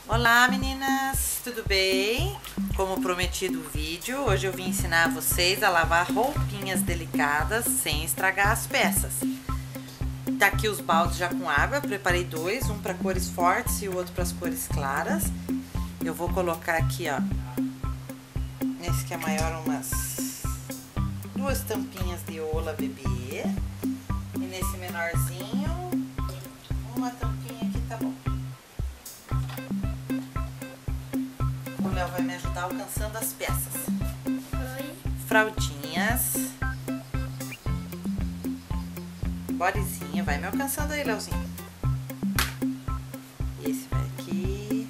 Olá meninas, tudo bem? Como prometido o vídeo, hoje eu vim ensinar vocês a lavar roupinhas delicadas sem estragar as peças. Tá aqui os baldes já com água, eu preparei dois, um para cores fortes e o outro para as cores claras. Eu vou colocar aqui, ó, nesse que é maior, umas duas tampinhas de Ola bebê, e nesse menorzinho uma tampinha aqui, tá bom. O Léo vai me ajudar alcançando as peças. Oi. Fraldinhas, bodezinha, vai me alcançando aí, Léozinho. Esse vai aqui.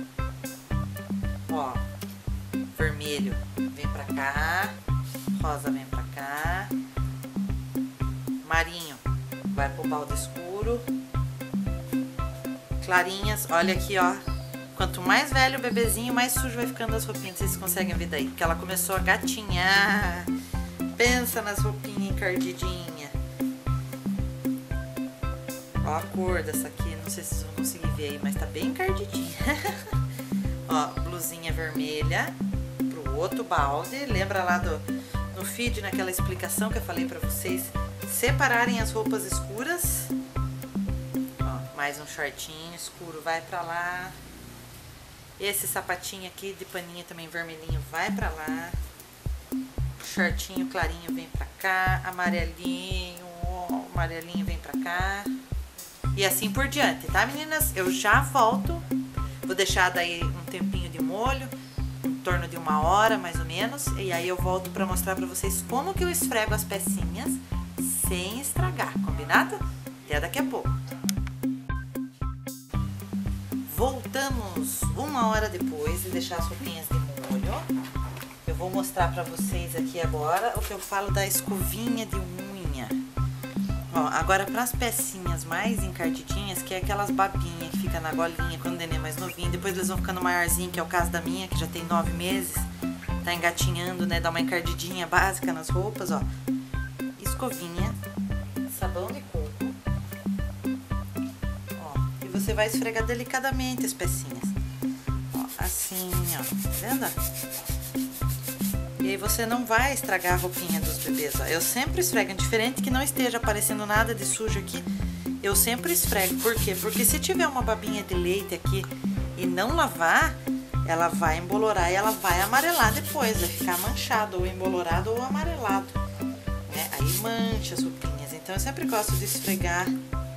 Ó, vermelho vem pra cá, rosa vem pra cá, marinho vai pro balde escuro, clarinhas, olha aqui, ó. Quanto mais velho o bebezinho, mais sujo vai ficando as roupinhas. Vocês conseguem ver daí? Porque ela começou a gatinhar. Pensa nas roupinhas encardidinhas. Ó a cor dessa aqui. Não sei se vocês vão conseguir ver aí, mas tá bem encardidinha. Ó, blusinha vermelha pro outro balde. Lembra lá no feed, naquela explicação que eu falei pra vocês separarem as roupas escuras. Ó, mais um shortinho escuro vai pra lá. Esse sapatinho aqui de paninha também vermelhinho vai pra lá. Shortinho clarinho vem pra cá. Amarelinho vem pra cá. E assim por diante, tá, meninas? Eu já volto. Vou deixar daí um tempinho de molho, em torno de 1 hora mais ou menos. E aí eu volto pra mostrar pra vocês como que eu esfrego as pecinhas sem estragar, combinado? Até daqui a pouco. Voltamos 1 hora depois de deixar as roupinhas de molho. Eu vou mostrar pra vocês aqui agora o que eu falo da escovinha de unha. Ó, agora para as pecinhas mais encardidinhas, que é aquelas babinhas que fica na golinha quando o neném é mais novinho, depois eles vão ficando maiorzinho, que é o caso da minha, que já tem 9 meses, tá engatinhando, né, dá uma encardidinha básica nas roupas, ó. Escovinha, sabão de coco. Você vai esfregar delicadamente as pecinhas. Ó, assim, ó. Tá vendo? E aí você não vai estragar a roupinha dos bebês, ó. Eu sempre esfrego, indiferente que não esteja aparecendo nada de sujo aqui, eu sempre esfrego. Por quê? Porque se tiver uma babinha de leite aqui e não lavar, ela vai embolorar e ela vai amarelar depois. Vai ficar manchado, ou embolorado, ou amarelado, né? Aí mancha as roupinhas. Então eu sempre gosto de esfregar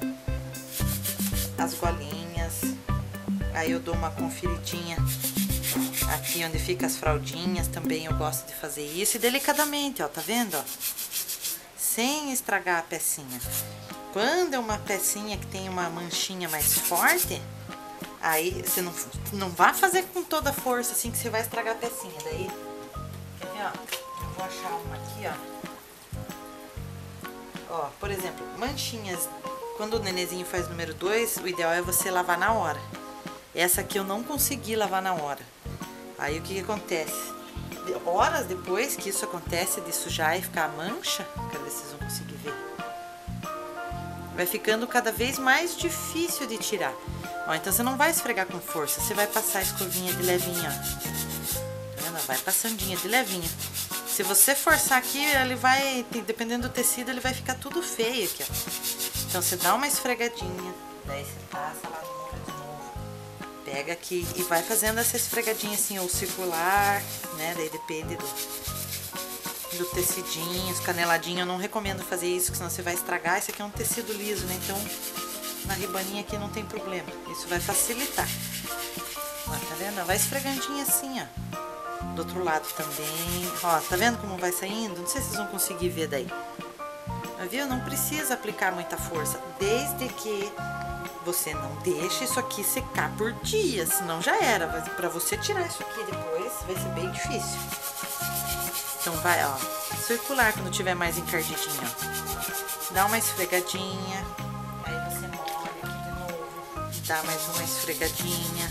as golinhas. Aí eu dou uma conferidinha aqui onde fica as fraldinhas, também eu gosto de fazer isso, e delicadamente, ó, tá vendo, ó? Sem estragar a pecinha. Quando é uma pecinha que tem uma manchinha mais forte, aí você não vai fazer com toda a força assim que você vai estragar a pecinha. Daí, quer ver, ó? Eu vou achar uma aqui, ó. Ó, por exemplo, manchinhas. Quando o nenenzinho faz número 2, o ideal é você lavar na hora. Essa aqui eu não consegui lavar na hora. Aí o que acontece? Horas depois que isso acontece, de sujar e ficar mancha, quero ver se vocês vão conseguir ver. Vai ficando cada vez mais difícil de tirar. Ó, então você não vai esfregar com força, você vai passar a escovinha de levinha, ó. Tá vendo? Vai passandinha de levinha. Se você forçar aqui, ele vai, dependendo do tecido, ele vai ficar tudo feio aqui, ó. Então você dá uma esfregadinha, daí você passa lá no molho de novo, pega aqui e vai fazendo essa esfregadinha assim, ou circular, né? Daí depende do tecidinho, os caneladinhos. Eu não recomendo fazer isso, porque senão você vai estragar. Esse aqui é um tecido liso, né? Então na ribaninha aqui não tem problema, isso vai facilitar. Ó, tá vendo? Vai esfregandinha assim, ó. Do outro lado também, ó, tá vendo como vai saindo? Não sei se vocês vão conseguir ver daí. Viu? Não precisa aplicar muita força, desde que você não deixe isso aqui secar por dias, senão já era. Pra você tirar isso aqui depois vai ser bem difícil. Então vai, ó, circular quando tiver mais encardidinho, ó. Dá uma esfregadinha, aí você molha aqui de novo, dá mais uma esfregadinha.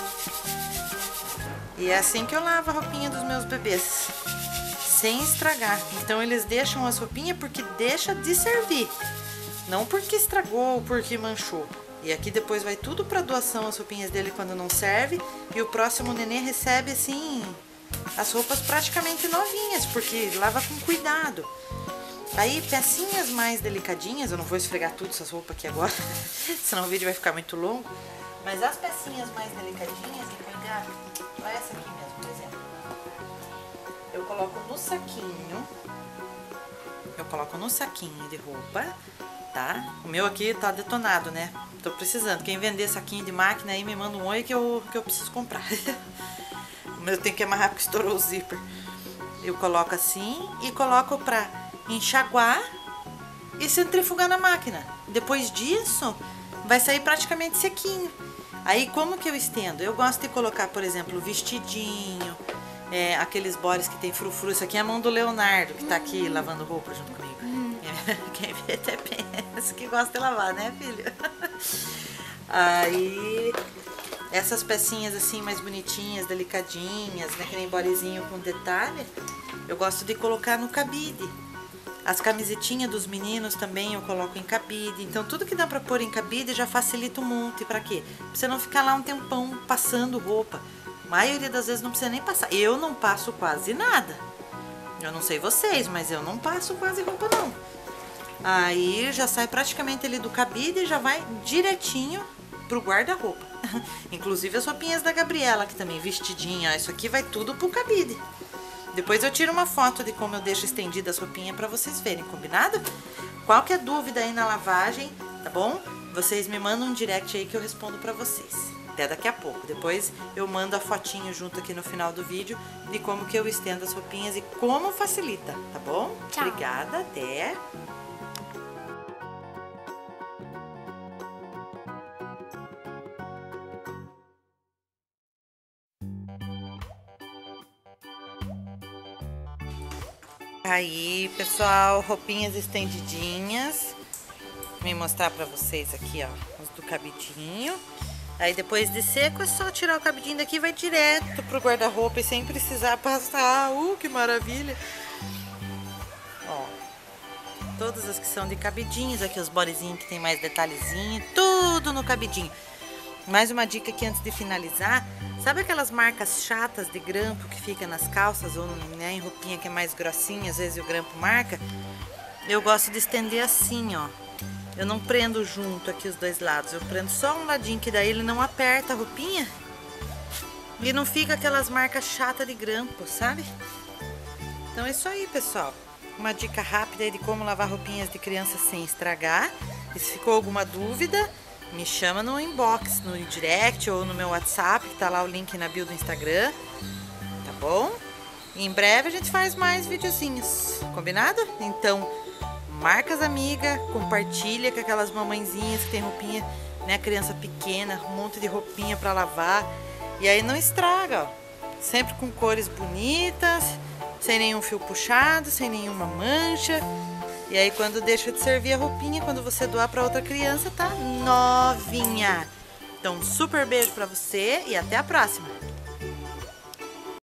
E é assim que eu lavo a roupinha dos meus bebês, sem estragar. Então eles deixam as roupinhas porque deixa de servir, não porque estragou ou porque manchou. E aqui depois vai tudo pra doação, as roupinhas dele quando não serve. E o próximo nenê recebe, assim, as roupas praticamente novinhas, porque lava com cuidado. Aí, pecinhas mais delicadinhas, eu não vou esfregar tudo essas roupas aqui agora, senão o vídeo vai ficar muito longo. Mas as pecinhas mais delicadinhas, de pegar, olha essa aqui mesmo, por exemplo. Eu coloco no saquinho de roupa, tá? O meu aqui tá detonado, né? Tô precisando. Quem vender saquinho de máquina aí me manda um oi que eu preciso comprar. O meu tem que amarrar porque estourou o zíper. Eu coloco assim e coloco pra enxaguar e centrifugar na máquina. Depois disso, vai sair praticamente sequinho. Aí, como que eu estendo? Eu gosto de colocar, por exemplo, o vestidinho, aqueles bores que tem frufru. Isso aqui é a mão do Leonardo, que tá aqui lavando roupa junto comigo. Quem vê até pensa que gosta de lavar, né, filho? Aí, essas pecinhas assim, mais bonitinhas, delicadinhas, né, que nem borezinho com detalhe, eu gosto de colocar no cabide. As camisetinhas dos meninos também eu coloco em cabide. Então tudo que dá pra pôr em cabide já facilita um monte. Pra quê? Pra você não ficar lá um tempão passando roupa. A maioria das vezes não precisa nem passar. Eu não passo quase nada. Eu não sei vocês, mas eu não passo quase roupa não. Aí já sai praticamente ali do cabide e já vai direitinho pro guarda-roupa. Inclusive as roupinhas da Gabriela, que também vestidinha. Isso aqui vai tudo pro cabide. Depois eu tiro uma foto de como eu deixo estendida as roupinhas pra vocês verem, combinado? Qualquer dúvida aí na lavagem, tá bom? Vocês me mandam um direct aí que eu respondo pra vocês. Até daqui a pouco. Depois eu mando a fotinho junto aqui no final do vídeo de como que eu estendo as roupinhas e como facilita, tá bom? Tchau. Obrigada, até! Aí, pessoal, roupinhas estendidinhas. Vou mostrar pra vocês aqui, ó, os do cabidinho. Aí depois de seco é só tirar o cabidinho daqui e vai direto pro guarda-roupa e sem precisar passar. Que maravilha! Ó, todas as que são de cabidinhos, aqui os borezinhos que tem mais detalhezinho, tudo no cabidinho. Mais uma dica aqui antes de finalizar. Sabe aquelas marcas chatas de grampo que fica nas calças ou, né, em roupinha que é mais grossinha, às vezes o grampo marca? Eu gosto de estender assim, ó. Eu não prendo junto aqui os dois lados, eu prendo só um ladinho, que daí ele não aperta a roupinha e não fica aquelas marcas chatas de grampo, sabe? Então é isso aí, pessoal. Uma dica rápida aí de como lavar roupinhas de criança sem estragar. E se ficou alguma dúvida, me chama no inbox, no direct ou no meu WhatsApp, que tá lá o link na bio do Instagram, tá bom? E em breve a gente faz mais videozinhos, combinado? Então, marca as amigas, compartilha com aquelas mamãezinhas que tem roupinha, né, criança pequena, um monte de roupinha pra lavar. E aí não estraga, ó. Sempre com cores bonitas, sem nenhum fio puxado, sem nenhuma mancha. E aí quando deixa de servir a roupinha, quando você doar pra outra criança, tá novinha. Então, um super beijo pra você e até a próxima!